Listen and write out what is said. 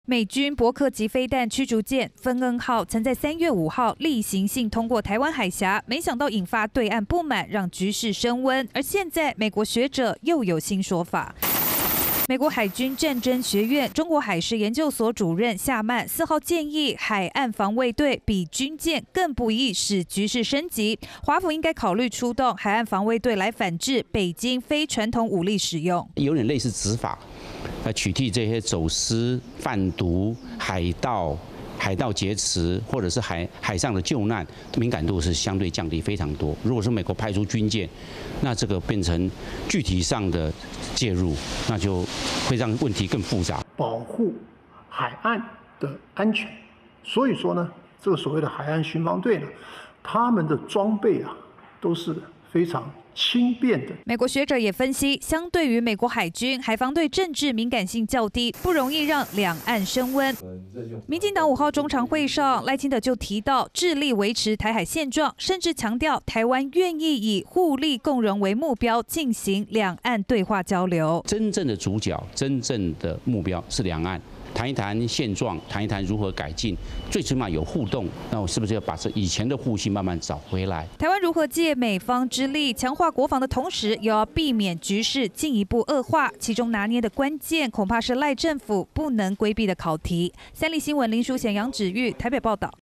美军伯克级飞弹驱逐舰芬恩号曾在3月5号例行性通过台湾海峡，没想到引发对岸不满，让局势升温。而现在，美国学者又有新说法。美国海军战争学院中国海事研究所主任夏曼4号建议，海岸防卫队比军舰更不易使局势升级，华府应该考虑出动海岸防卫队来反制北京非传统武力使用， 有点类似执法。取缔这些走私、贩毒、海盗劫持，或者是海上的救难，敏感度是相对降低非常多。如果是美国派出军舰，那这个变成具体上的介入，那就会让问题更复杂。 保护海岸的安全，所以说呢，这个所谓的海岸巡防队呢，他们的装备都是非常轻便的。 美国学者也分析，相对于美国海军，海防队政治敏感性较低，不容易让两岸升温。民进党5号中常会上，赖清德就提到致力维持台海现状，甚至强调台湾愿意以互利共荣为目标进行两岸对话交流。 真正的主角，真正的目标是两岸。谈一谈现状，谈一谈如何改进，最起码有互动。那我是不是要把这以前的互信慢慢找回来？ 台湾如何借美方之力强化国防的同时，又要避免局势进一步恶化？其中拿捏的关键，恐怕是赖政府不能规避的考题。三立新闻林淑贤、杨芷玉台北报道。